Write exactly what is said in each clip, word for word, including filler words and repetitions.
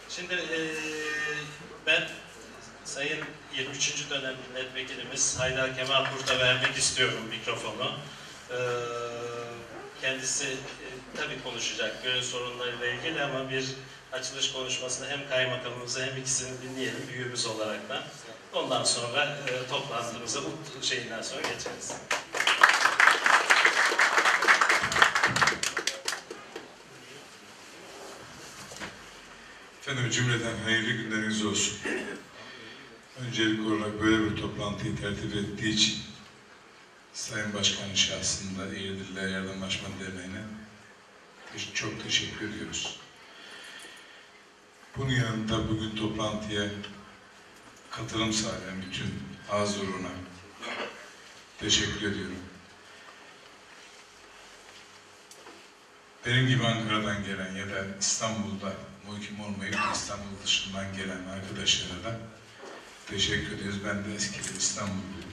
Şimdi e, ben Sayın yirmi üçüncü dönem milletvekilimiz Haydar Kemal Kurt'a vermek istiyorum mikrofonu. E, kendisi e, tabii konuşacak gönül sorunlarıyla ilgili ama bir açılış konuşmasını hem kaymakamımızı hem ikisini dinleyelim büyüğümüz olarak da. Ondan sonra e, toplantımıza bu şeyinden sonra geçeriz. Efendim cümleten hayırlı günleriniz olsun. Öncelikli olarak böyle bir toplantıyı tertip ettiği için Sayın Başkan'ın şahsında Eğirdirliler Yardımlaşma Derneği'ne çok teşekkür ediyoruz. Bunun yanında bugün toplantıya katılım sağlayan bütün hazırlığına teşekkür ediyorum. Benim gibi Ankara'dan gelen ya da İstanbul'da muhkim olmayıp İstanbul dışından gelen arkadaşlara da teşekkür ediyoruz. Ben de eskiden İstanbulluyum.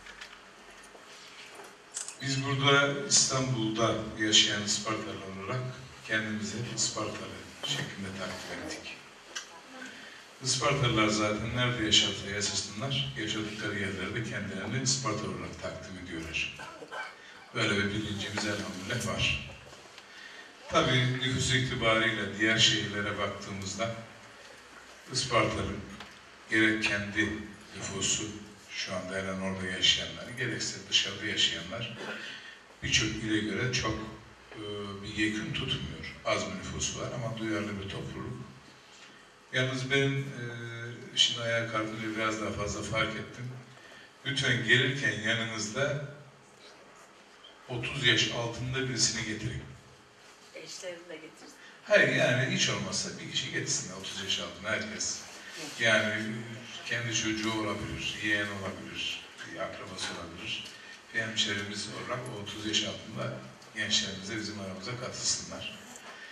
Biz burada İstanbul'da yaşayan Ispartalı olarak kendimizi Ispartalı şeklinde takdim ettik. Ispartalılar zaten nerede yaşarsa yaşasınlar, yaşadıkları yerlerde kendilerini Ispartalı olarak takdim ediyorlar. Böyle bir bilincimiz elhamdülillah var. Tabii nüfus itibariyle diğer şehirlere baktığımızda Isparta'nın gerek kendi nüfusu, şu anda halen orada yaşayanlar, gerekse dışarıda yaşayanlar birçok ile göre çok e, bir yekün tutmuyor. Az bir nüfusu var ama duyarlı bir topluluk. Yalnız ben e, şimdi ayağa kalkınca biraz daha fazla fark ettim. Lütfen gelirken yanınızda otuz yaş altında birisini getirin. Eşlerini de getirsin. Hayır yani hiç olmazsa bir kişi getirsin otuz yaş altına herkes. Yani kendi çocuğu olabilir, yeğen olabilir, bir akrabası olabilir. Bir hemşerimiz olarak o otuz yaş altında gençlerimize bizim aramıza katılsınlar.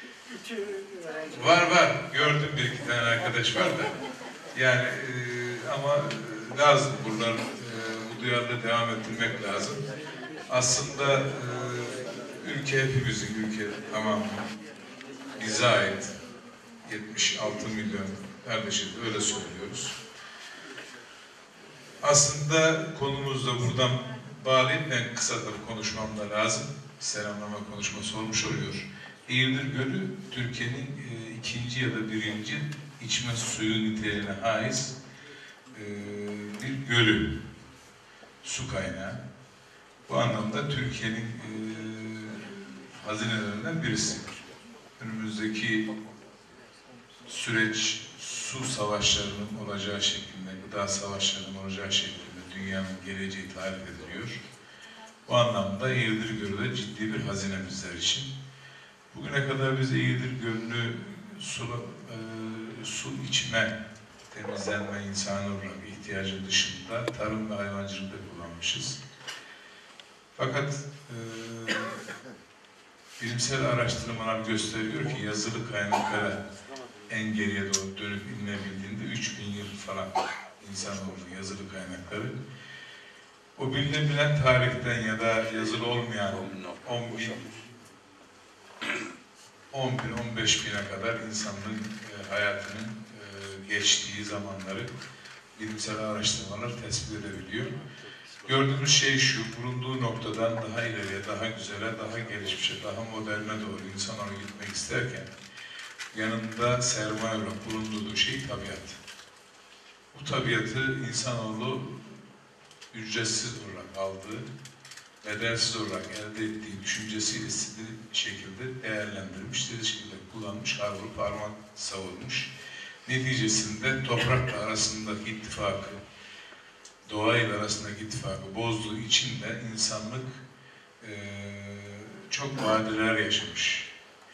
Var var, gördüm bir iki tane arkadaş var da. Yani e, ama lazım buradan e, bu duyarlı devam ettirmek lazım. Aslında e, ülke hepimizin, ülke tamamının bize ait yetmiş altı milyon kardeşiz, öyle söylüyoruz. Aslında konumuz da buradan bağlayıp ben kısa tabii konuşmam da lazım. Selamlama konuşması olmuş oluyor. Eğirdir Gölü, Türkiye'nin e, ikinci ya da birinci içme suyu niteliğine haiz e, bir gölü, su kaynağı. Bu anlamda Türkiye'nin e, hazinelerinden birisi. Önümüzdeki süreç su savaşlarının olacağı şeklinde, gıda savaşlarının olacağı şeklinde dünyanın geleceği tarif ediliyor. Bu anlamda Eğirdir Gölü de ciddi bir hazine bizler için. Bugüne kadar biz Eğirdir Gölü'nü su, e, su içme, temizlenme, insani olarak ihtiyacı dışında tarım ve hayvancılıkta kullanmışız. Fakat e, bilimsel araştırmalar gösteriyor ki yazılı kaynaklara en geriye doğru dönüp inilebildiğinde üç bin yıl falan insanoğlu yazılı kaynakları. O bilinebilen tarihten ya da yazılı olmayan on bin, on bin, on beş bine kadar insanlığın e, hayatının e, geçtiği zamanları bilimsel araştırmalar tespit edebiliyor. Gördüğümüz şey şu, bulunduğu noktadan daha ileriye, daha güzele, daha gelişmişe, daha moderne doğru insanoğlu gitmek isterken yanında sermaye olarak bulunduğu şey tabiat. Bu tabiatı insanoğlu ücretsiz olarak aldığı, bedelsiz olarak elde ettiği düşüncesiyle istediği şekilde değerlendirmiş, istediği şekilde kullanmış, harbi parmak savurmuş. Neticesinde toprakla arasındaki ittifakı, doğayla arasındaki ittifakı bozduğu için de insanlık e, çok badireler yaşamış.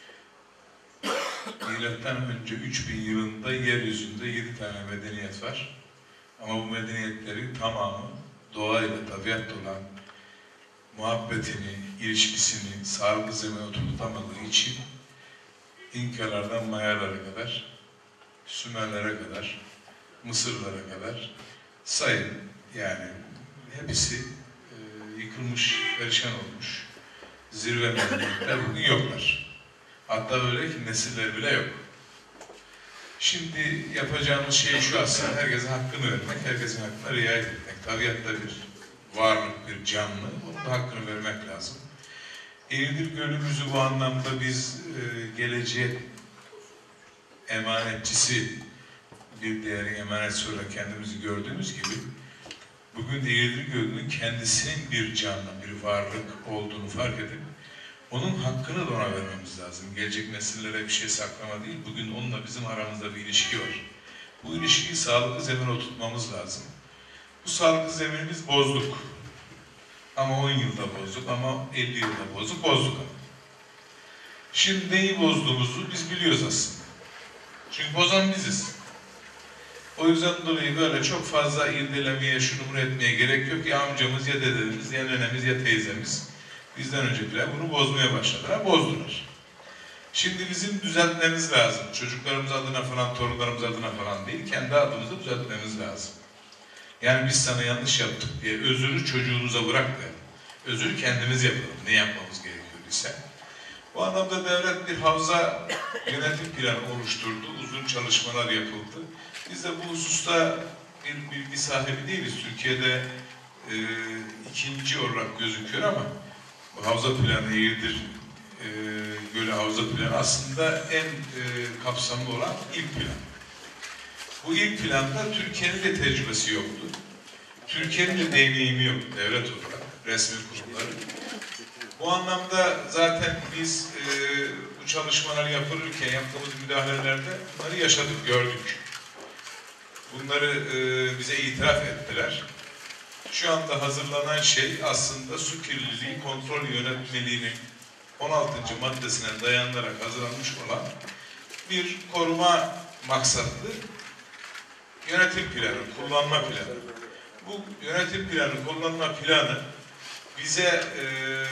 Milattan önce üç bin yılında yeryüzünde yedi tane medeniyet var. Ama bu medeniyetlerin tamamı doğayla, tabiatla olan muhabbetini, ilişkisini sağlıklı zemine oturtamadığı için İnkalardan Mayalara kadar, Sümerlere kadar, Mısırlara kadar sayın yani hepsi e, yıkılmış, perişan olmuş. Zirve medeniyetler bugün yoklar. Hatta öyle ki nesiller bile yok. Şimdi yapacağımız şey şu aslında, herkese hakkını vermek, herkesin hakkına riayet etmek. Tabiatta bir varlık, bir canlı, onun da hakkını vermek lazım. Eğirdir Gölü'müzü bu anlamda biz e, geleceğe emanetçisi bir değerin emanetçisi olarak kendimizi gördüğümüz gibi, bugün Eğirdir Gölü'nün kendisinin bir canlı, bir varlık olduğunu fark edip, onun hakkını da ona vermemiz lazım. Gelecek nesillere bir şey saklama değil, bugün onunla bizim aramızda bir ilişki var. Bu ilişkiyi sağlıklı zemine oturtmamız lazım. Bu sağlıklı zemini biz bozduk. Ama on yılda bozduk, ama elli yılda bozduk, bozduk ama. Şimdi neyi bozduğumuzu biz biliyoruz aslında. Çünkü bozan biziz. O yüzden dolayı böyle çok fazla irdelemeye, şunu bunu etmeye gerek yok. Ya amcamız, ya dedemiz, ya nenemiz, ya teyzemiz bizden öncekiler bunu bozmaya başladılar, bozdular. Şimdi bizim düzeltmemiz lazım. Çocuklarımız adına falan, torunlarımız adına falan değil, kendi adımızı düzeltmemiz lazım. Yani biz sana yanlış yaptık diye özürü çocuğunuza bırak da, özürü kendimiz yapalım, ne yapmamız gerekiyorsa. Bu anlamda devlet bir havza yönetim planı oluşturdu, uzun çalışmalar yapıldı. Biz de bu hususta bir bilgi sahibi değiliz. Türkiye'de e, ikinci olarak gözüküyor ama bu havza planı Eğirdir e, Gölü havza planı aslında en e, kapsamlı olan ilk plan. Bu ilk planda Türkiye'nin de tecrübesi yoktu. Türkiye'nin de deneyimi yoktu devlet olarak, resmi kurumları. Bu anlamda zaten biz e, bu çalışmalar yapılırken yaptığımız müdahalelerde bunları yaşadık, gördük. Bunları e, bize itiraf ettiler. Şu anda hazırlanan şey aslında su kirliliği kontrol yönetmeliğinin on altıncı maddesine dayanarak hazırlanmış olan bir koruma maksatlı yönetim planı, kullanma planı. Bu yönetim planı, kullanma planı bize e,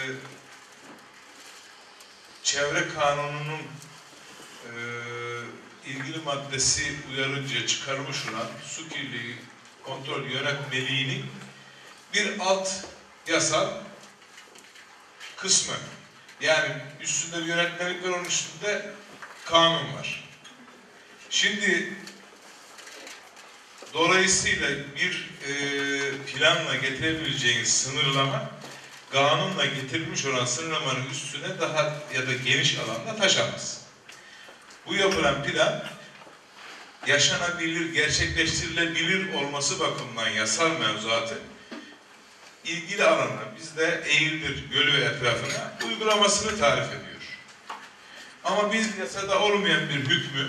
çevre kanununun e, ilgili maddesi uyarınca çıkarmış olan su kirliliği kontrol yönetmeliğinin bir alt yasal kısmı. Yani üstünde bir yönetmelik var, onun üstünde kanun var. Şimdi dolayısıyla bir e, planla getirebileceğiniz sınırlama, kanunla getirilmiş olan sınırlamanın üstüne daha ya da geniş alanda taşamaz. Bu yapılan plan, yaşanabilir, gerçekleştirilebilir olması bakımından yasal mevzuatı ilgili alana, bizde Eğirdir Gölü etrafına uygulamasını tarif ediyor. Ama biz yasada olmayan bir hükmü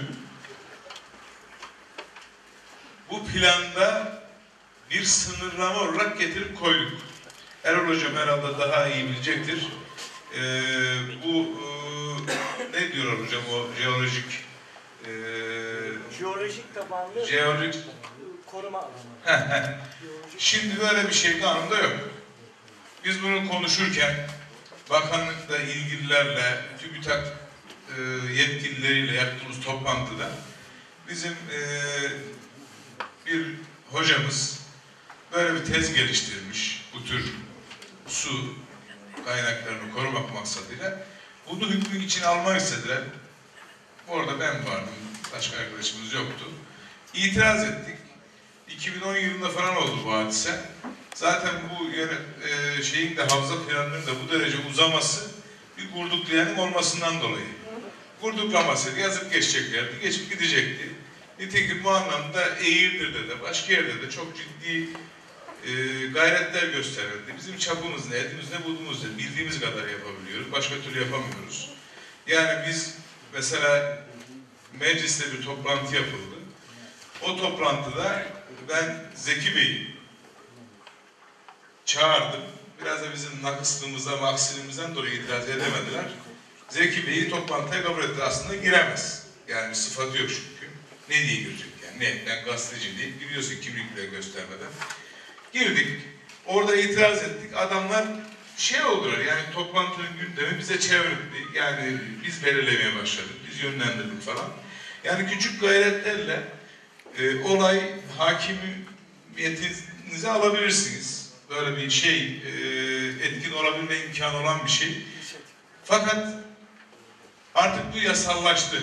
bu planda bir sınırlama olarak getirip koyduk. Erol Hocam herhalde daha iyi bilecektir. Ee, bu e, ne diyorlar hocam o jeolojik e, jeolojik tabanlı jeolojik koruma alanı. Şimdi böyle bir şey kanunda yok. Biz bunu konuşurken bakanlıkla ilgililerle, TÜBİTAK e, yetkilileriyle yaptığımız toplantıda bizim e, bir hocamız böyle bir tez geliştirmiş bu tür su kaynaklarını korumak maksadıyla. Bunu hükmün içine almak istediler. Orada ben vardım, başka arkadaşımız yoktu. İtiraz ettik. iki bin on yılında falan oldu bu hadise. Zaten bu yönet, e, şeyin de havza planının da bu derece uzaması bir gurduklayanın olmasından dolayı. Gurduklamasıydı, yazıp geçeceklerdi, geçip gidecekti. Nitekim bu anlamda Eğirdir'de de, başka yerde de çok ciddi e, gayretler gösterildi. Bizim çapımız ne, etimiz ne, bulduğumuz ne, bildiğimiz kadar yapabiliyoruz, başka türlü yapamıyoruz. Yani biz mesela mecliste bir toplantı yapıldı. O toplantıda ben Zeki Bey'i çağırdım. Biraz da bizim nakıslığımızdan, maksilimizden dolayı itiraz edemediler. Zeki Bey'i toplantıya kabul etti. Aslında giremez. Yani bir sıfatı yok çünkü. Ne diye girecek yani? Ne? Ben gazeteci değil. Giriyorsun kimlikle göstermeden. Girdik. Orada itiraz ettik. Adamlar şey oldular. Yani toplantının gündemi bize çevrildi. Yani biz belirlemeye başladık. Biz yönlendirdik falan. Yani küçük gayretlerle e, olay hakimiyetinize alabilirsiniz. Böyle bir şey, e, etkin olabilme imkanı olan bir şey. Fakat artık bu yasallaştı.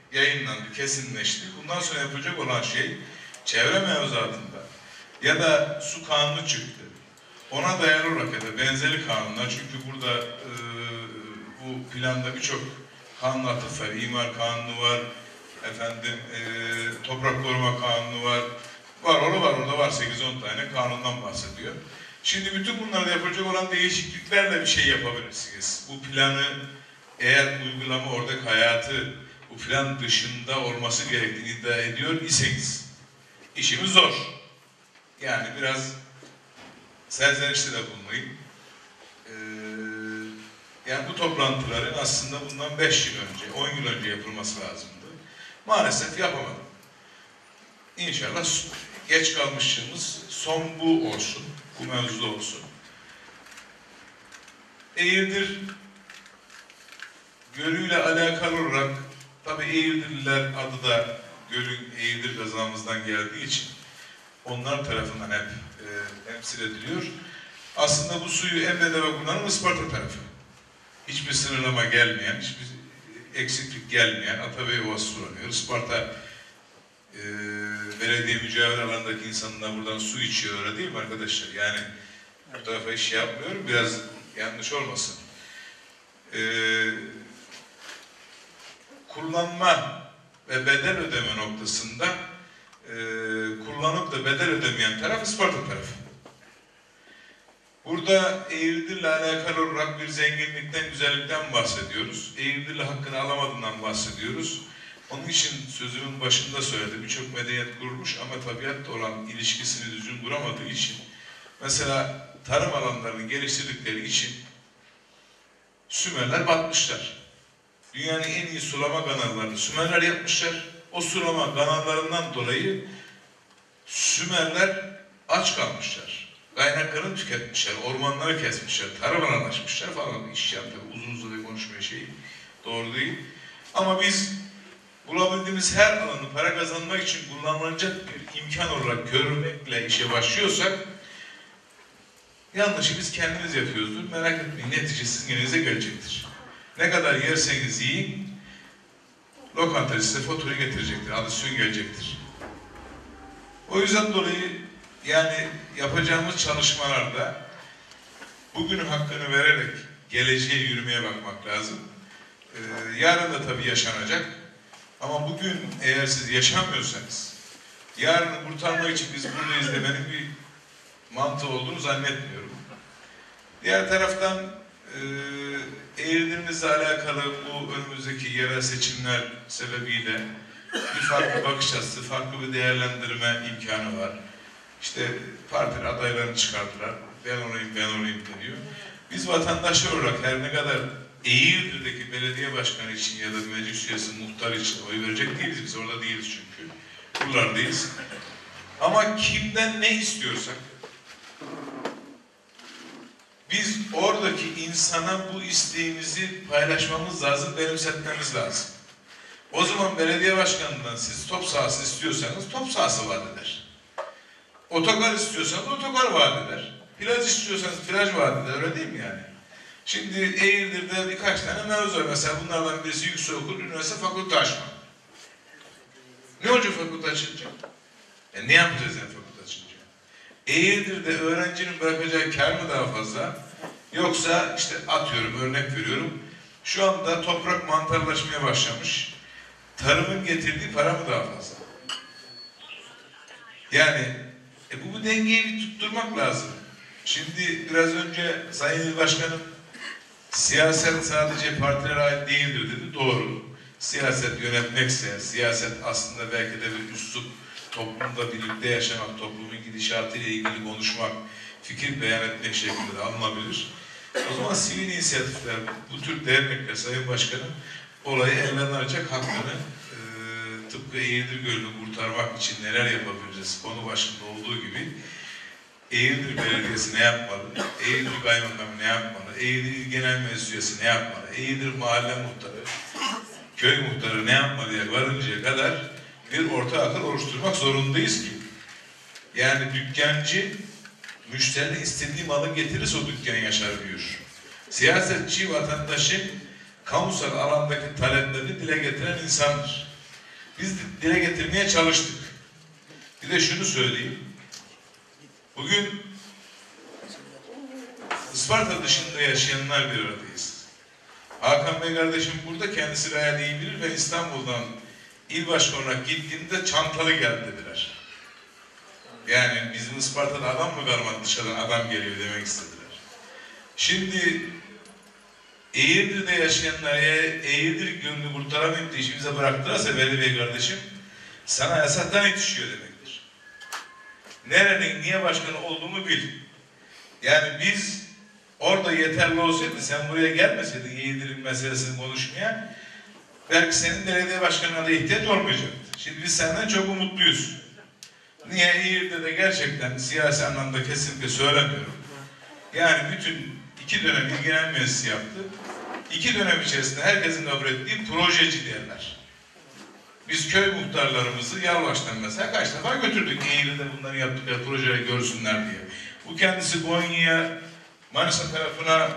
yayınlandı, kesinleşti. Bundan sonra yapılacak olan şey çevre mevzuatında ya da su kanunu çıktı. Ona dayalı olarak ya da benzeri kanunlar, çünkü burada e, bu planda birçok kanun atıf var. İmar kanunu var, efendim e, toprak koruma kanunu var. Var orada var orada var sekiz on tane kanundan bahsediyor. Şimdi bütün bunlarda yapılacak olan değişikliklerle bir şey yapabilirsiniz. Bu planı eğer uygulama oradaki hayatı bu plan dışında olması gerektiğini iddia ediyor iseniz işimiz zor. Yani biraz serzenişte de bulunmayın. Ee, yani bu toplantıların aslında bundan beş yıl önce, on yıl önce yapılması lazımdı. Maalesef yapamadım. İnşallah geç kalmışlığımız son bu olsun, bu mevzuda olsun. Eğirdir gölüyle alakalı olarak, tabi Eğirdirliler adı da gölün Eğirdir gazamızdan geldiği için onlar tarafından hep e, temsil ediliyor. Aslında bu suyu en bedava kullanan Isparta tarafı. Hiçbir sınırlama gelmeyen, hiçbir eksiklik gelmeyen Atabey Ovası sulanıyor. Isparta e, belediye mücavir alandaki insanlar buradan su içiyor, öyle değil mi arkadaşlar? Yani bu tarafa iş yapmıyorum, biraz yanlış olmasın. E, kullanma ve bedel ödeme noktasında e, kullanıp da bedel ödemeyen taraf Isparta tarafı. Burada Eğirdir'le alakalı olarak bir zenginlikten, güzellikten bahsediyoruz. Eğirdir'le hakkını alamadığından bahsediyoruz. Onun için sözümün başında söyledim. Birçok medeniyet kurulmuş ama tabiatla olan ilişkisini düzgün kuramadığı için, mesela tarım alanlarını geliştirdikleri için Sümerler batmışlar. Dünyanın en iyi sulama kanallarını Sümerler yapmışlar. O sulama kanallarından dolayı Sümerler aç kalmışlar. Kaynaklarını tüketmişler, ormanları kesmişler, tarım alanlaşmışlar falan. İş yani tabii uzun uzadı konuşmaya şey doğru değil. Ama biz bulabildiğimiz her alanı para kazanmak için kullanılacak bir imkan olarak görmekle işe başlıyorsak yanlışı biz kendimiz yapıyoruzdur. Merak etmeyin, neticesi sizin elinize gelecektir. Ne kadar yerseniz yiyin, lokanta size fatura getirecektir, adisyon gelecektir. O yüzden dolayı yani yapacağımız çalışmalarda bugünün hakkını vererek geleceğe yürümeye bakmak lazım. Ee, yarın da tabii yaşanacak. Ama bugün eğer siz yaşamıyorsanız, yarını kurtarmak için biz buradayız demenin bir mantığı olduğunu zannetmiyorum. Diğer taraftan e, Eğirdir'imizle alakalı bu önümüzdeki yerel seçimler sebebiyle bir farklı bakış açısı, farklı bir değerlendirme imkanı var. İşte partiler adaylarını çıkarttılar. Ben olayım, ben olayım deniyor. Biz vatandaşlar olarak her ne kadar Eğirdir'deki belediye başkanı için ya da meclis üyesi, muhtar için oy verecek değiliz. Biz orada değiliz çünkü. Buralardayız. Ama kimden ne istiyorsak biz oradaki insana bu isteğimizi paylaşmamız lazım, benimsetmemiz lazım. O zaman belediye başkanından siz top sahası istiyorsanız top sahası vaat eder. Otogar istiyorsanız otogar vaat eder. Plaj istiyorsanız plaj vaat eder, öyle değil mi yani? Şimdi Eğirdir'de birkaç tane mevzu var. Mesela bunlardan birisi yüksekokul, üniversite fakülte açma. Ne olacak fakülte açınca? E ne yapacağız yani fakülte açınca? Eğirdir'de öğrencinin bırakacağı kar mı daha fazla? Yoksa işte atıyorum, örnek veriyorum. Şu anda toprak mantarlaşmaya başlamış. Tarımın getirdiği para mı daha fazla? Yani e bu, bu dengeyi bir tutturmak lazım. Şimdi biraz önce Sayın İl Başkanım siyaset sadece partilere ait değildir dedi. Doğru. Siyaset yönetmekse, siyaset aslında belki de bir üslup, toplumda birlikte yaşamak, toplumun gidişatıyla ilgili konuşmak, fikir beyan etmek şeklinde de alınabilir. O zaman sivil inisiyatifler, bu tür dernekler, Sayın Başkanım, olayı elden alacak hakkını e, tıpkı Eğirdir Gölü'nü kurtarmak için neler yapabiliriz konu başında olduğu gibi Eğirdir Belediyesi ne yapmalı, Eğirdir Kaymakamı ne yapmalı, Eğirdir Genel Meclis Üyesi ne yapmalı, Eğirdir Mahalle Muhtarı, Köy Muhtarı ne yapmalıya varıncaya kadar bir orta akıl oluşturmak zorundayız ki yani dükkancı müşterinin istediği malı getirirse o dükkan yaşar büyür. Siyasetçi vatandaşın kamusal alandaki taleplerini dile getiren insandır. Biz de dile getirmeye çalıştık. Bir de şunu söyleyeyim. Bugün Isparta dışında yaşayanlar bir aradayız. Hakan Bey kardeşim burada, kendisi gayet iyi bilir ve İstanbul'dan il başkanına gittiğinde çantalı geldi dediler. Yani bizim Isparta'da adam mı kalmadı, dışarıdan adam geliyor demek istediler. Şimdi Eğirdir'de yaşayanlar eğer Eğirdir gönlünü kurtaramayıp da işimize bıraktırırsa Veli Bey kardeşim, sana yasaktan yetişiyor demektir. Nerenin niye başkanı olduğumu bil. Yani biz orada yeterli olsaydı, sen buraya gelmeseydin Eğirdir'in meselesini konuşmaya, belki senin belediye başkanına da ihtiyaç olmayacaktı. Şimdi biz senden çok umutluyuz. Niye? Eğirdir'de de gerçekten siyasi anlamda kesinlikle söylemiyorum. Yani bütün iki dönem ilgilenen meclisi yaptı. İki dönem içerisinde herkesin kabul ettiği projeci derler. Biz köy muhtarlarımızı Yalvaç'tan mesela kaç defa götürdük Eğirdir'de bunları yaptıkları projeleri görsünler diye. Bu kendisi Konya'ya, Manisa tarafına,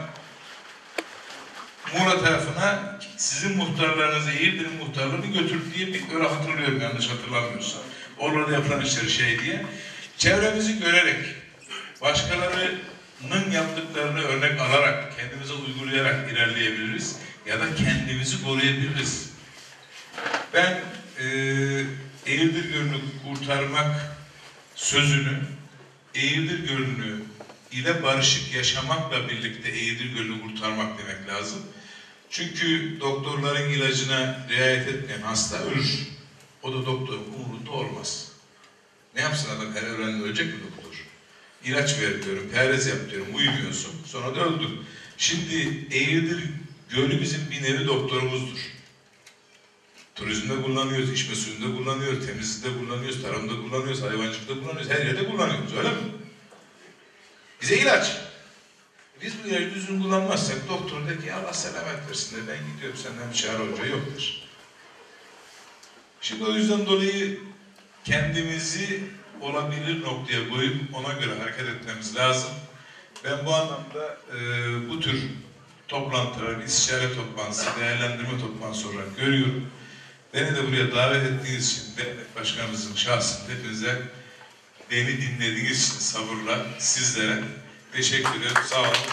Muğla tarafına sizin muhtarlarınızı, Eğirdir'in muhtarlarını götürdü diye bir öyle hatırlıyorum, yanlış hatırlamıyorsam. Orada yapılan işleri şey diye. Çevremizi görerek, başkalarının yaptıklarını örnek alarak, kendimize uygulayarak ilerleyebiliriz ya da kendimizi koruyabiliriz. Ben e, Eğirdir Gölü'nü kurtarmak sözünü, Eğirdir Gölü'nü ile barışık yaşamakla birlikte Eğirdir Gölü'nü kurtarmak demek lazım. Çünkü doktorların ilacına riayet etmeyen hasta ölür. O da doktorun umurunda olmaz. Ne yapsın adam, her öğrenme ölecek mi doktor? İlaç ver diyorum, perhiz yap diyorum, uyumuyorsun. Sonra da öldü. Şimdi Eğirdir Gölü bizim bir nevi doktorumuzdur. Turizmde kullanıyoruz, içme suyunda kullanıyoruz, temizlikte kullanıyoruz, tarımda kullanıyoruz, hayvancılıkta kullanıyoruz, her yerde kullanıyoruz, öyle mi? Bize ilaç. Biz bu ilacı düzgün kullanmazsak doktor der ki Allah selamet versin de ben gidiyorum, senden bir çare hoca yoktur. Şimdi o yüzden dolayı kendimizi olabilir noktaya koyup ona göre hareket etmemiz lazım. Ben bu anlamda e, bu tür toplantılar, istişare toplantısı, değerlendirme toplantısı olarak görüyorum. Beni de buraya davet ettiğiniz için, devlet başkanımızın şahsında hepinize beni dinlediğiniz için sabırla sizlere teşekkür ederim. Sağ olun.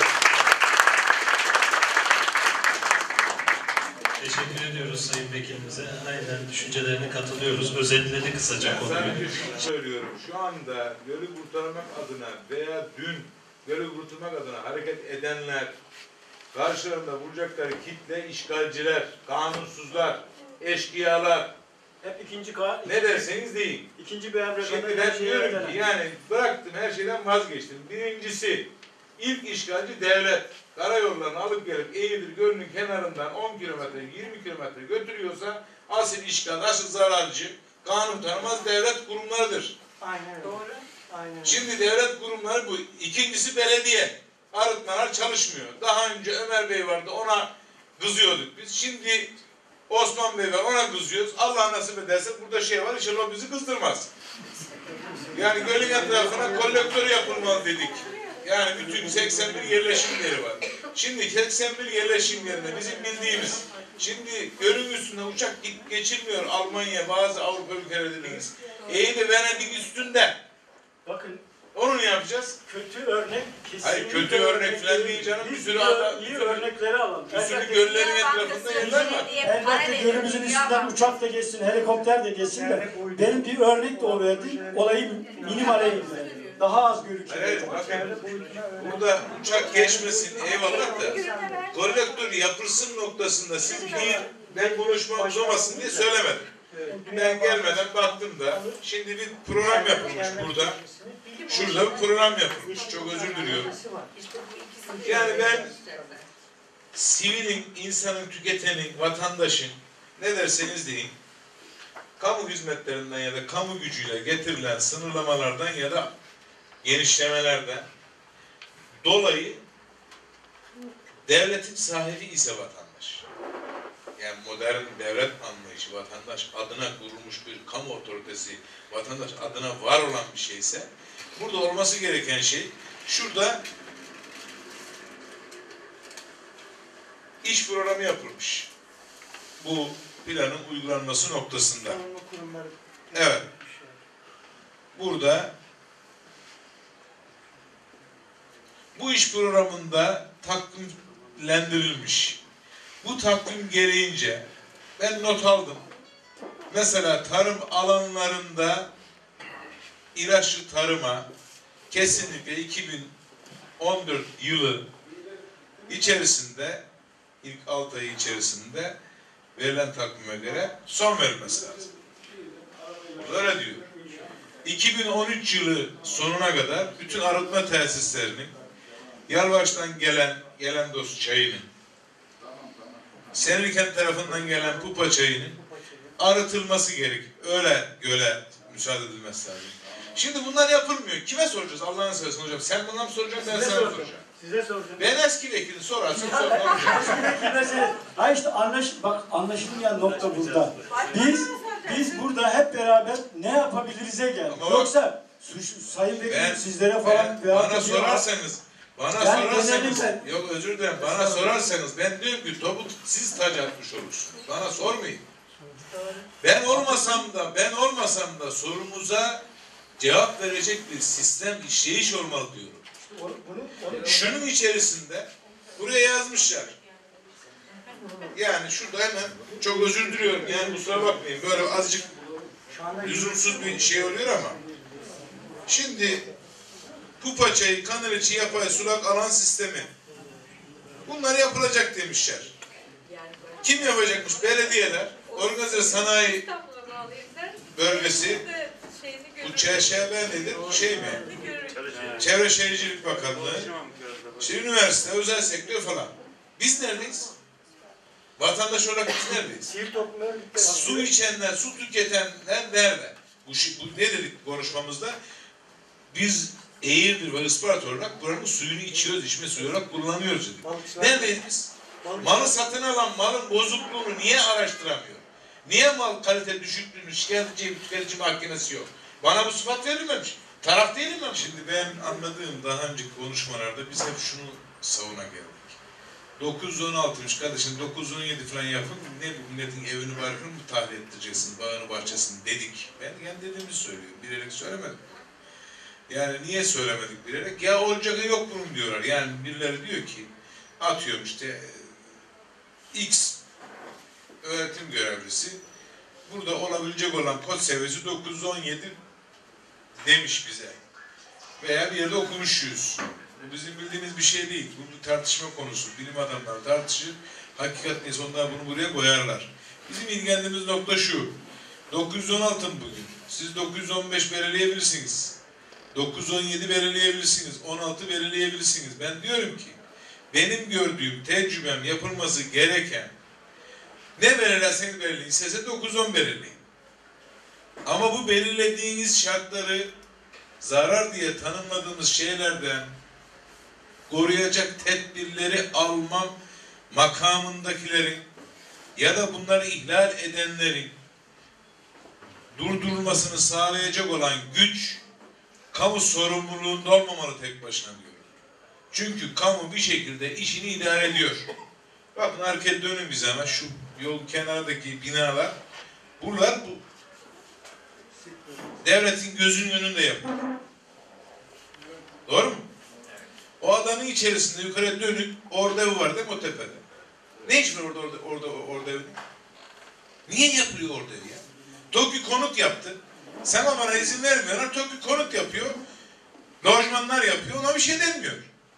Teşekkür ediyoruz Sayın Vekilimize. Aynen düşüncelerine katılıyoruz. Özetledi kısaca konuyu. Ben bir şey söylüyorum. Şu anda gölü kurtarmak adına veya dün gölü kurtarmak adına hareket edenler, karşılarında bulacakları kitle işgalciler, kanunsuzlar, eşkıyalar, Hep ikinci ka ne derseniz deyin. İkinci bir emre Şimdi ben diyorum ki yani bıraktım, her şeyden vazgeçtim. Birincisi, ilk işgalci devlet. Karayollarını alıp gelip Eğirdir Gölü'nün kenarından on kilometre, yirmi kilometre götürüyorsa asıl işgal, asıl zararcı, kanun tanımaz devlet kurumlarıdır. Aynen öyle. Doğru. Aynen öyle. Şimdi devlet kurumları bu. İkincisi belediye. Arıtmalar çalışmıyor. Daha önce Ömer Bey vardı, ona kızıyorduk biz. Şimdi Osman Bey var, ona kızıyoruz. Allah nasip ederse burada şey var, inşallah o bizi kızdırmaz. Yani gölün etrafına kolektör yapılmalı dedik. Yani bütün seksen bir yerleşim yeri var. Şimdi seksen bir yerleşim yerine bizim bildiğimiz, şimdi gölün üstünde uçak geçilmiyor Almanya, bazı Avrupa ülkeleri dediğiniz. Eğri Venedik üstünde. Bakın Onu ne yapacağız? kötü örnek kesinlikle. Hayır, kötü örnek falan değil canım. Bir Biz sürü iyi- adam- iyi bir sürü- örnekleri alalım. Bir sürü Elbette- göllerin etrafında yerler var. Elbette gölümüzün üstünden uçak da geçsin, helikopter de geçsin de benim bir örnek de o verdim. Olayı minimale indirdim. Daha az görüküyor. Evet, bakın burada uçak geçmesin eyvallah da kolektör yapılsın noktasında siz bir, ben konuşmam uzamasın diye söylemedim. Ben gelmeden baktım da şimdi bir program yapılmış burada. Şurada bir program yapılmış. Çok özür diliyorum. Yani ben sivilin, insanın, tüketenin, vatandaşın ne derseniz deyin, kamu hizmetlerinden ya da kamu gücüyle getirilen sınırlamalardan ya da genişlemelerden dolayı devletin sahibi ise vatandaş. Yani modern devlet anlayışı, vatandaş adına kurulmuş bir kamu otoritesi, vatandaş adına var olan bir şeyse, burada olması gereken şey, şurada iş programı yapılmış. Bu planın uygulanması noktasında. kurumları. Evet. Burada bu iş programında takvimlendirilmiş. Bu takvim gereğince ben not aldım. Mesela tarım alanlarında ilaçlı tarıma kesinlikle iki bin on dört yılı içerisinde, ilk altı ay içerisinde verilen takvime göre son verilmesi lazım. Burada öyle diyor. iki bin on üç yılı sonuna kadar bütün arıtma tesislerinin Yalvaç'tan gelen gelen dost çayının, Senirkent tarafından gelen pupa çayının arıtılması gerekir. Öyle göle müsaade edilmesi lazım. Şimdi bunlar yapılmıyor. Kime soracağız? Allah'ını seversen hocam. Sen bana mı soracaksın? Ben Size sana soracağım. soracağım. Size soracağım. Ben eski vekilim sorarsan sormam. Ha işte anlaş, bak anlaşılmayan nokta burada. Biz biz burada hep beraber ne yapabiliriz'e geldik. Ama Yoksa suç, sayın vekilim Ben, sizlere falan ben, veya bana sorarsanız bana Yani sorarsanız genelde- yok özür dilerim bana sorarsanız ben diyorum ki topu siz tac atmış olursunuz. Bana sormayın. Ben olmasam da ben olmasam da sorumuza cevap verecek bir sistem işleyiş olmalı diyorum. Onu, bunu, onu, Şunun içerisinde buraya yazmışlar. Yani şurada hemen çok özür diliyorum yani kusura bakmayın böyle azıcık şu anda lüzumsuz bir şey oluyor ama şimdi pupa çayı, kanal içi yapay sulak alan sistemi bunlar yapılacak demişler. Kim yapacakmış? Belediyeler, organize sanayi bölgesi, bu Ç Ş B nedir? Bu şey mi? Çevre Şehircilik Bakanlığı, işte üniversite, özel sektör falan. Biz neredeyiz? Vatandaş olarak biz neredeyiz? sivil toplum örgütleri. Su içenler, su tüketenler nerede? Bu, bu ne dedik konuşmamızda? Biz Eğirdir ve Isparta olarak buranın suyunu içiyoruz, içme suyu olarak kullanıyoruz dedik. Balıkçılar- Neredeyiz biz? Balıkçılar- Malı satın alan malın bozukluğunu niye araştıramıyor? Niye mal kalite düşüklüğünü şikayet edeceği bir tüketici mahkemesi yok? Bana bu sıfat verilmemiş. Taraf değilim ben. Şimdi ben anladığım daha önceki konuşmalarda biz hep şunu savuna geldik. dokuz yüz on altıymış kardeşim, dokuz yüz on yedi falan yapın, ne bu milletin evini barkını mı tahliye ettireceksin, bağını bahçesini dedik. Ben kendi dediğimi söylüyorum, bilerek söylemedim. Yani niye söylemedik bilerek? Ya olacağı yok bunun diyorlar. Yani birileri diyor ki, atıyorum işte X öğretim görevlisi, burada olabilecek olan kod seviyesi dokuz yüz on yedi demiş bize. Veya bir yerde okumuşuz. Bu bizim bildiğimiz bir şey değil. Bu bir tartışma konusu. Bilim adamları tartışır. Hakikat neyse onlar bunu buraya koyarlar. Bizim ilgilendiğimiz nokta şu. dokuz yüz on altı bugün. Siz dokuz yüz on beş belirleyebilirsiniz. dokuz yüz on yedi belirleyebilirsiniz. on altı belirleyebilirsiniz. Ben diyorum ki benim gördüğüm, tecrübem yapılması gereken ne belirlerseniz belirleyin. İsterse dokuz yüz on belirleyin. Ama bu belirlediğiniz şartları zarar diye tanımladığımız şeylerden koruyacak tedbirleri almam makamındakilerin ya da bunları ihlal edenlerin durdurulmasını sağlayacak olan güç kamu sorumluluğunda olmamalı tek başına diyorum. Çünkü kamu bir şekilde işini idare ediyor. Bakın hareket dönün bize ama şu yol kenardaki binalar buralar bu devletin gözünün önünde yapıyor. Doğru mu? O adanın içerisinde yukarı dönük orada ev var değil mi o tepede? Ne iş var orada orada orada orada ev? Niye yapılıyor orada ev ya? TOKİ konut yaptı. Sen bana izin vermiyorlar. TOKİ konut yapıyor. Lojmanlar yapıyor. Ona bir şey denmiyor.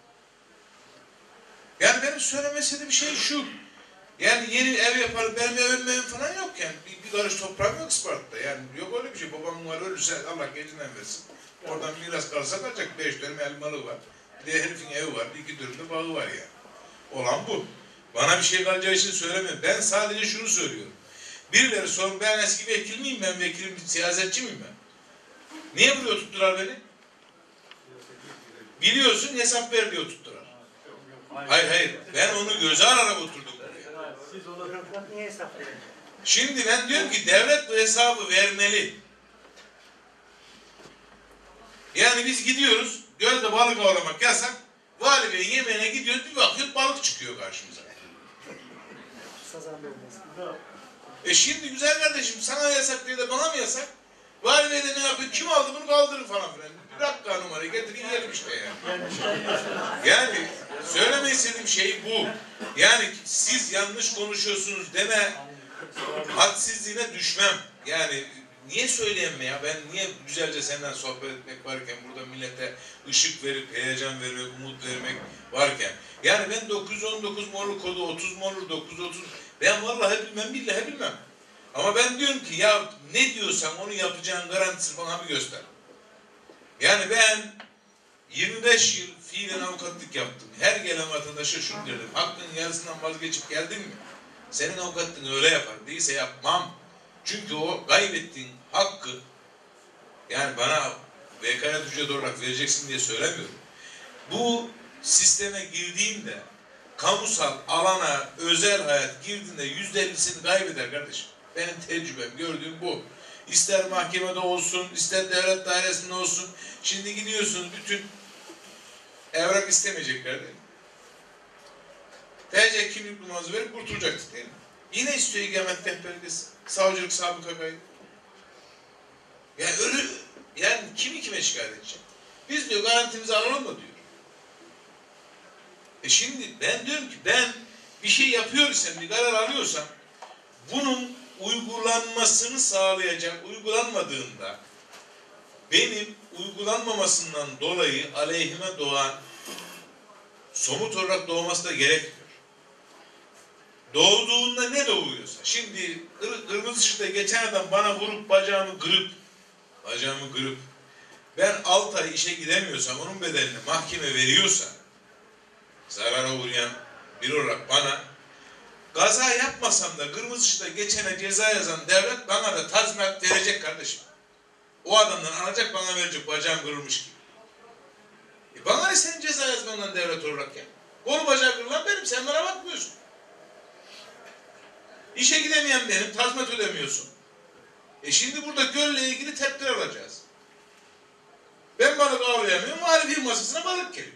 Yani benim söylemem istediğim şey şu. Yani yeni ev yapar, benim evim evim falan yok yani. Bir, bir karış toprağım yok Isparta'da. Yani yok öyle bir şey. Babamın var ölürse Allah gecinden versin. Oradan miras kalırsa kalacak. Beş dönüm elmalı var. Bir de herifin evi var. Bir iki dönüm de bağı var ya. Olan bu. Bana bir şey kalacağı için söylemiyorum. Ben sadece şunu söylüyorum. Birileri sorun ben eski vekil miyim ben? Vekilim, siyasetçi miyim ben? Niye buraya tuttular beni? Biliyorsun hesap ver diyor tuttular. Hayır hayır. Ben onu göze alarak oturdum buraya. Siz olarak niye hesap verin? Şimdi ben diyorum ki devlet bu hesabı vermeli. Yani biz gidiyoruz, gölde balık avlamak yasak. Vali Bey'in yemeğine gidiyoruz, bir bakıyoruz balık çıkıyor karşımıza. Sazan bölgesi. E şimdi güzel kardeşim sana yasak diye de bana mı yasak? Vali Bey de ne yapıyor? Kim aldı bunu kaldırın falan filan. Bırak kanun numarayı getirin yiyelim işte yani. Yani söylemek istediğim şey bu. Yani siz yanlış konuşuyorsunuz deme hadsizliğine düşmem. Yani niye söyleyeyim ya? Ben niye güzelce senden sohbet etmek varken burada millete ışık verip heyecan vermek, umut vermek varken. Yani ben dokuz yüz on dokuz morlu kodu, otuz morlu dokuz yüz otuz ben vallahi bilmem billahi bilmem. Ama ben diyorum ki ya ne diyorsam onu yapacağın garantisini bana bir göster. Yani ben yirmi beş yıl fiilen avukatlık yaptım. Her gelen vatandaşa şunu dedim. Hakkın yarısından vazgeçip geldin mi? Senin avukatlığın öyle yapar. Değilse yapmam. Çünkü o kaybettiğin hakkı yani bana vekalet ücret olarak vereceksin diye söylemiyorum. Bu sisteme girdiğinde kamusal alana özel hayat girdiğinde yüzde ellisini kaybeder kardeşim. Benim tecrübem gördüğüm bu. İster mahkemede olsun, ister devlet dairesinde olsun. Şimdi gidiyorsunuz bütün evrak istemeyecekler değil mi? T C kimlik numarası verip kurtulacaksın değil mi? Yine istiyor ikamet belgesi. Savcılık sabıka kaydı. Yani öyle, yani kimi kime şikayet edecek? Biz diyor garantimizi alalım mı diyor. E şimdi ben diyorum ki ben bir şey yapıyor isem, bir karar alıyorsam bunun uygulanmasını sağlayacak, uygulanmadığında benim uygulanmamasından dolayı aleyhime doğan somut olarak doğması da gerekmiyor. Doğduğunda ne doğuyorsa. Şimdi kırmızı ışıkta geçen adam bana vurup bacağımı kırıp bacağımı kırıp ben altı ay işe gidemiyorsam onun bedelini mahkeme veriyorsa zarara uğrayan biri olarak bana kaza yapmasam da kırmızı ışıkta geçene ceza yazan devlet bana da tazminat verecek kardeşim. O adamdan alacak bana verecek bacağım kırılmış gibi. E bana ne senin ceza yazmandan devlet olarak ya? Kolu bacağı kırılan benim, sen bana bakmıyorsun. İşe gidemeyen benim, tazminat ödemiyorsun. E şimdi burada gölle ilgili tedbir alacağız. Ben balık avlayamıyorum, muhalif masasına balık geliyor.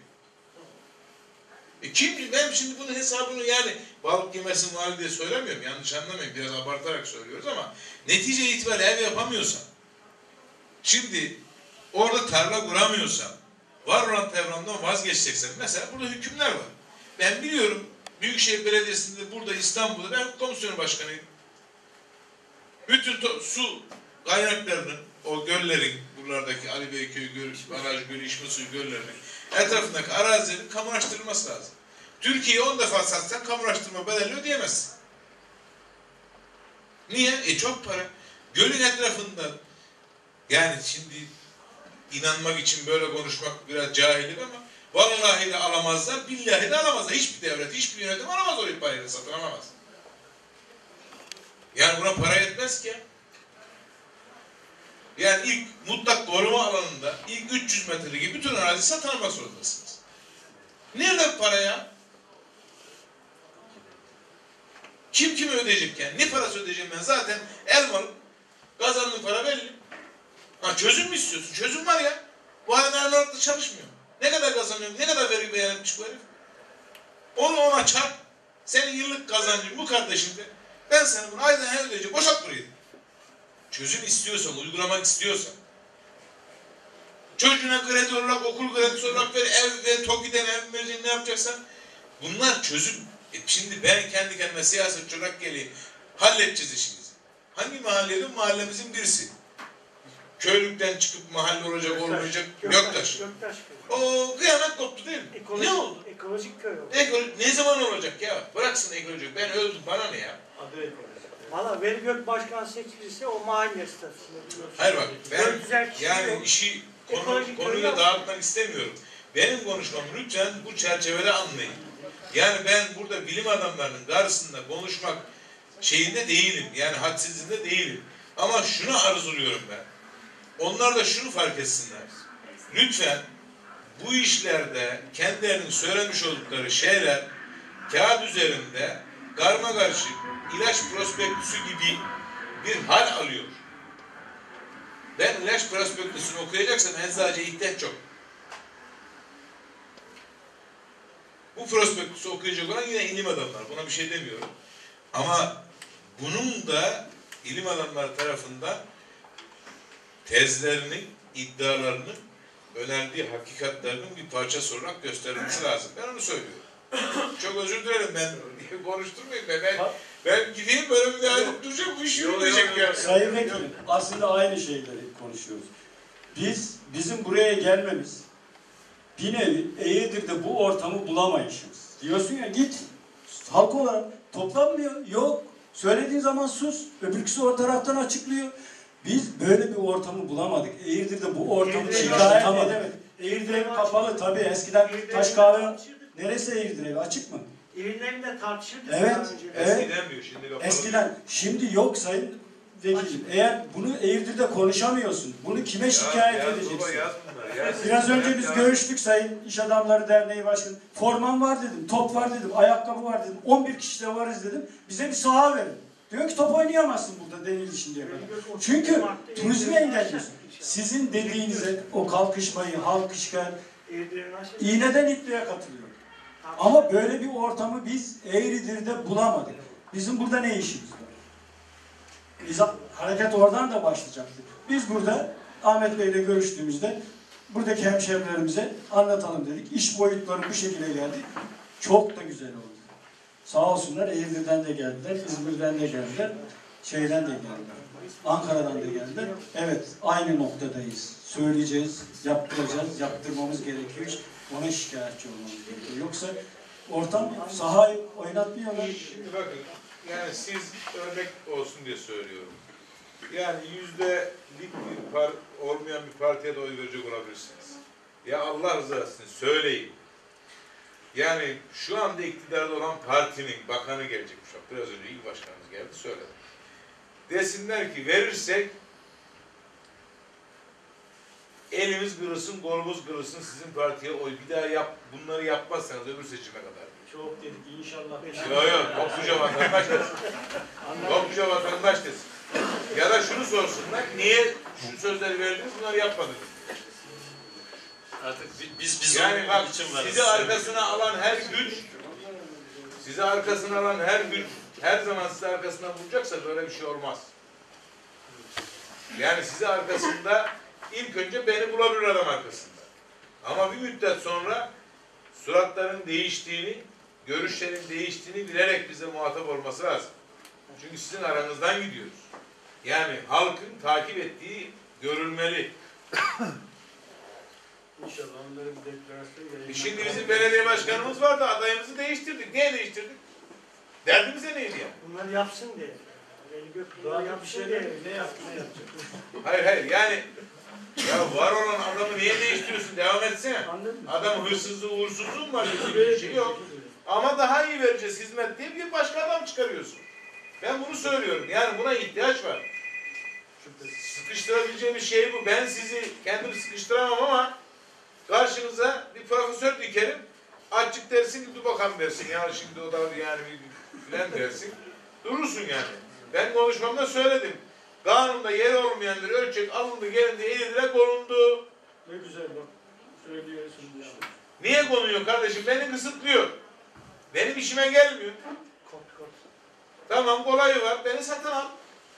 E kim, ben şimdi bunun hesabını yani balık yemesi muhalif diye söylemiyorum, yanlış anlamayın, biraz abartarak söylüyoruz ama netice itibariyle ev yapamıyorsam, şimdi orada tarla kuramıyorsam, var olan devrandan vazgeçeceksem, mesela burada hükümler var. Ben biliyorum, Büyükşehir Belediyesi'nde burada İstanbul'da ben komisyon başkanıyım. Bütün su kaynaklarının, o göllerin, buralardaki Ali Beyköy Gölü, Baraj Gölü, İçme Suyu göllerinin etrafındaki arazilerin kamulaştırılması lazım. Türkiye'yi on defa satsan kamulaştırma bedelini ödeyemezsin. Niye? E çok para. Gölün etrafında yani şimdi inanmak için böyle konuşmak biraz cahillik ama vallahi de alamazlar, billahi de alamazlar. Hiçbir devlet, hiçbir yönetim alamaz orayı parayla satın alamaz. Yani buna para yetmez ki. Yani ilk mutlak koruma alanında ilk üç yüz metredeki bütün arazi satın almak zorundasınız. Nerede para ya? Kim kimi ödeyecek yani? Ne parası ödeyeceğim ben? Zaten el malı. Kazandığım para belli. Ha çözüm mü istiyorsun? Çözüm var ya. Bu halde aralıkta çalışmıyor. Ne kadar kazanıyorum? Ne kadar vergi beyan etmiş bu herif? Onu ona çarp. Senin yıllık kazancın bu kardeşim de. Ben sana bunu aydan her ödeyeceğim. Boşalt burayı. Çözüm istiyorsan, uygulamak istiyorsan. Çocuğuna kredi olarak, okul kredisi olarak ver, ev ve TOKİ'den ev vereceksin, ne yapacaksan. Bunlar çözüm. E şimdi ben kendi kendime siyasetçi olarak geleyim. Halledeceğiz işimizi. Hangi mahallenin? Mahallemizin birisi. Köylükten çıkıp mahalle olacak, olmayacak. Göktaş. Göktaş. O kıyamet koptu değil mi? Ekolojik, Ne oldu? Ekolojik köy oldu. Ekolojik, ne zaman olacak ya? Bıraksın ekolojik. Ben öldüm, bana ne ya? Adı ekolojik. Valla Veli Gök Başkan seçilirse o mahalle statüsünde. Hayır bak, ben güzel kişi yani yok. işi konu, Ekolojik konuyla köy dağıtmak istemiyorum. Benim konuşmamı lütfen bu çerçevede anlayın. Yani ben burada bilim adamlarının karşısında konuşmak şeyinde değilim. Yani hadsizliğinde değilim. Ama şunu arzuluyorum ben. Onlar da şunu fark etsinler. Lütfen bu işlerde kendilerinin söylemiş oldukları şeyler kağıt üzerinde karma karışık ilaç prospektüsü gibi bir hal alıyor. Ben ilaç prospektüsünü okuyacaksam eczacıya ihtiyaç yok. Bu prospektüsü okuyacak olan yine ilim adamlar. Buna bir şey demiyorum. Ama bunun da ilim adamları tarafından tezlerinin, iddialarının, önerdiği hakikatlerinin bir parçası olarak gösterilmesi lazım. Ben onu söylüyorum. Çok özür dilerim, ben konuşturmayayım ben. Ben, ben gideyim böyle bir daha edip duracağım, bu iş yürümeyecek yani. Sayın Vekilim, aslında aynı şeyleri konuşuyoruz. Biz, bizim buraya gelmemiz, bir nevi Eğirdir'de bu ortamı bulamayışımız. Diyorsun ya git, halk olarak toplanmıyor, yok. Söylediğin zaman sus, öbürküsü o taraftan açıklıyor. Biz böyle bir ortamı bulamadık. Eğirdir'de bu ortamı şikayet edemedik. Eğirdir evi kapalı tabii, eskiden taş kahve... Neresi Eğirdir evi, açık mı? Eğirlerinde tartışırdık. Evet, evet. Eskiden diyor, şimdi kapalı. Eskiden, şimdi yok sayın vekilim. Eğer bunu Eğirdir'de konuşamıyorsun, bunu kime şikayet Yaz, edeceksin? baba, yaz bunları, yaz. Biraz önce biz Yaz. görüştük Sayın İş Adamları Derneği Başkanı. Forman var dedim, top var dedim, ayakkabı var dedim, on bir kişi de varız dedim. Bize bir saha verin. Diyor ki top oynayamazsın burada denildi şimdiye kadar. Çünkü turizmi engelliyorsun. Sizin dediğinize o kalkışmayı, halk şikayet, iğneden ipliğe katılıyor. Ama böyle bir ortamı biz Eğridir'de bulamadık. Bizim burada ne işimiz var? Biz, hareket oradan da başlayacaktı. Biz burada Ahmet Bey'le görüştüğümüzde buradaki hemşehrilerimize anlatalım dedik. İş boyutları bu şekilde geldi. Çok da güzel oldu. Sağ olsunlar Eğirdir'den de geldiler, İzmir'den de geldiler, şeyden de geldiler. Ankara'dan da geldiler. Evet, aynı noktadayız. Söyleyeceğiz, yaptıracağız, yaptırmamız gerekiyor. Ona şikayetçi olmamız gerekiyor. Yoksa ortam sahayı oynatmıyorlar. Şimdi bakın, yani siz örnek olsun diye söylüyorum. Yani yüzdelik bir par olmayan bir partiye de oy verecek olabilirsiniz. Ya Allah rızası için söyleyin. Yani şu anda iktidarda olan partinin bakanı gelecekmiş. Biraz önce ilk başkanımız geldi söyledi. Desinler ki verirsek elimiz kırılsın, kolumuz kırılsın, sizin partiye oy. Bir daha yap, bunları yapmazsanız öbür seçime kadar. Çok dedik inşallah. Yok yok, topluca vatandaş desin. Topluca vatandaş desin. Ya da şunu sorsunlar, niye şu sözleri verdiniz, bunları yapmadınız? Artık biz biz Yani bak, için varız. sizi arkasına alan her güç, sizi arkasına alan her güç, her zaman sizi arkasına vuracaksa böyle bir şey olmaz. Yani sizi arkasında, ilk önce beni bulabilir adam arkasında. Ama bir müddet sonra suratların değiştiğini, görüşlerin değiştiğini bilerek bize muhatap olması lazım. Çünkü sizin aranızdan gidiyoruz. Yani halkın takip ettiği görülmeli. İnşallah onlara bir deklarasyon E şimdi bizim belediye başkanımız vardı, adayımızı değiştirdik. Niye değiştirdik? Derdimize neydi yani? Bunları yapsın diye. Daha yapsın diye. ne yaptı ne yapacak? Hayır hayır yani ya var olan adamı niye değiştiriyorsun? Devam etsene. Adam hırsızlığı, uğursuzluğu mu var? Bir şey yok. Ama daha iyi vereceğiz hizmet diye bir başka adam çıkarıyorsun. Ben bunu söylüyorum. Yani buna ihtiyaç var. Sıkıştırabileceğimiz şey bu. Ben sizi kendim sıkıştıramam ama karşınıza bir profesör dikerim. Açık dersin, dur bakalım dersin. Ya şimdi o da yani filan dersin. Durursun yani. Ben konuşmamda söyledim. Kanunda yeri olmayan bir ölçek alındı, gelindi, eğildiler, konuldu. Ne güzel bak. Söylüyorsun ya. Niye konuyor kardeşim? Beni kısıtlıyor. Benim işime gelmiyor. Tamam, kolayı var. Beni satın al.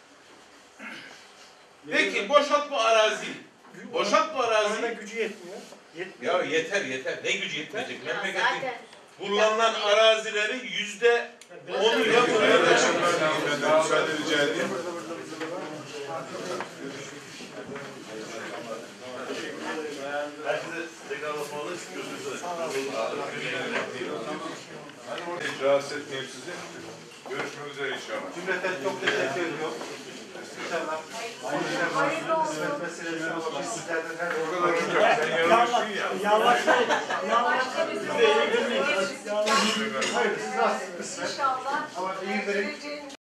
Peki boşalt bu araziyi. Boşalt bu araziyi. Bana gücü yetmiyor. Yetmiyor. Ya yeter yeter. Ne gücü yetmeyecek? Memleketin kullanılan arazileri yüzde onu yapıyor. Ben müsaade rica edeyim. Herkese tekrar basmalı gözünüzü Rahatsız etmeyeyim sizi. Görüşmek üzere inşallah. Cümleten çok teşekkür ediyorum. İnşallah. Hayırlı olsun. Hizmet meselesi olmak sizlerden her O kadar hocam sen yarıştın ya. Yavaşlayın. Yavaşlayın. Yavaşlayın. Hayır, siz nasılsınız? İnşallah. Ama iyi verin. Süreci